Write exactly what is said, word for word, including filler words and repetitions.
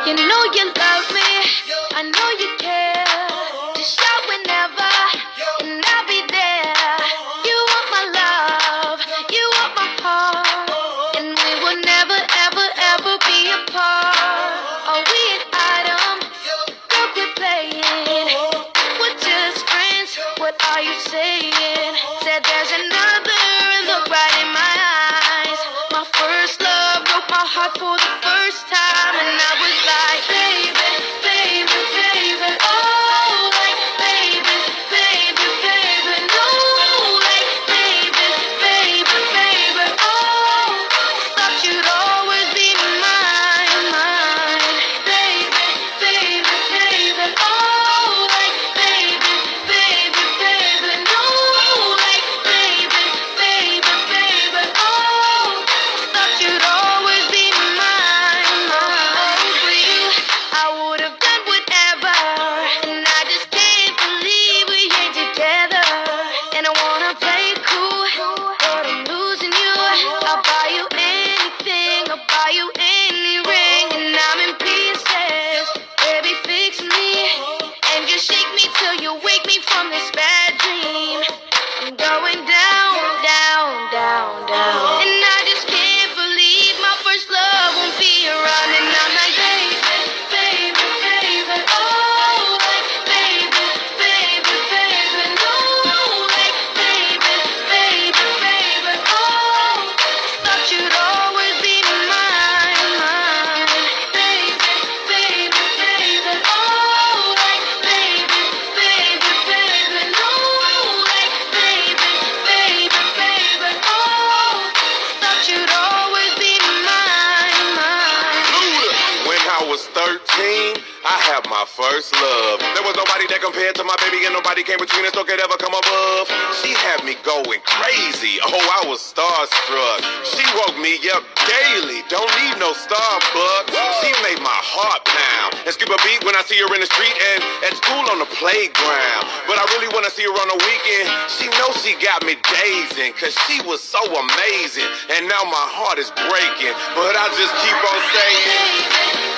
You know you love me, I know you care. Just shout whenever, and I'll be there. You want my love, you want my heart, and we will never, ever, ever be apart. Are we an item? Girl, quit playing. We're just friends, what are you saying? Said there's another, look right in my eyes. My first love broke my heart for the first time, and I was like, baby, baby, baby, oh, like, baby, baby, baby, no, like, baby, baby, baby, oh, thought you'd always be mine, mine, baby, baby, baby, oh, like, baby, baby, baby, no, like, baby, baby, baby, oh, thought you'd always be mine, mine. For you, I would have done whatever, and I just can't believe we ain't together. And I wanna play it cool, but I'm losing you. I'll buy you anything, I'll buy you any ring, and I'm in pieces. Baby, fix me, and just shake me till you wake me from this bad dream. I'm going down, down, down, down, and I just can't believe my first love won't be around. And I'm like, baby, baby, baby, oh, like, baby, baby, baby, no, like, baby, baby, baby, oh, thought you'd always be mine, mine, baby, baby, baby, oh, like, baby, baby, baby, no, like, baby, baby, baby, oh, thought you'd always be mine, mine. Luda. When I was thirteen, I had my first love. There was nobody that compared to my baby, and nobody came between us or could ever come above. She had me going crazy. Oh, I was starstruck. She woke me up daily. Don't need no Starbucks. She made my heart pound and skip a beat when I see her in the street and at school on the playground. But I really want to see her on the weekend. She knows she got me dazing, cause she was so amazing. And now my heart is breaking, but I just keep on saying, Baby,